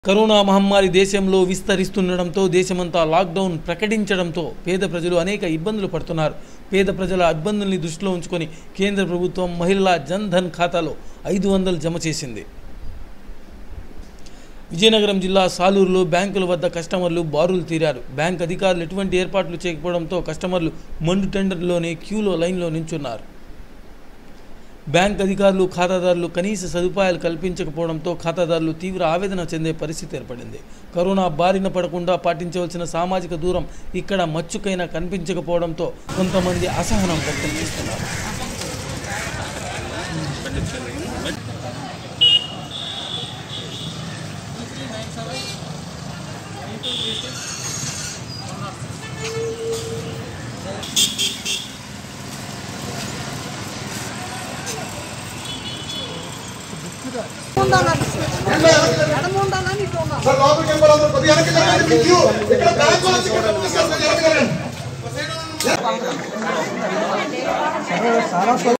Corona మహమ్మారి దేశంలో విస్తరిస్తుండడంతో దేశమంతా లాక్డౌన్ ప్రకటించడంతో పేద ప్రజలు అనేక ఇబ్బందులు పడుతున్నారు. పేద ప్రజల ఇబ్బందుల్ని దృష్టిలో ఉంచుకొని కేంద్ర ప్రభుత్వం మహిళా జన్ ధన్ ఖాతాలో 500 జమ చేసింది. విజయనగరం జిల్లా సాలూరులో బ్యాంకుల వద్ద కస్టమర్లు బారులు తీరారు. బ్యాంక్ అధికారులు ఎటువంటి ఏర్పాట్లు చేయకపోవడంతో కస్టమర్లు మండు టెండర్లోనే క్యూలో లైన్లో నిల్చున్నారు. బ్యాంక్ అధికారులు ఖాతాదారులు కనీస సదుపాయాలు కల్పించకపోవడంతో ఖాతాదారులు తీవ్ర ఆవేదన చెందే పరిస్థితి ఏర్పడింది. కరోనా బారిన పడకుండా పాటించవలసిన సామాజిక దూరం ఇక్కడ మచ్చుకైనా కనిపించకపోవడంతో కొంతమంది అసహనం వ్యక్తం చేస్తున్నారు. సార్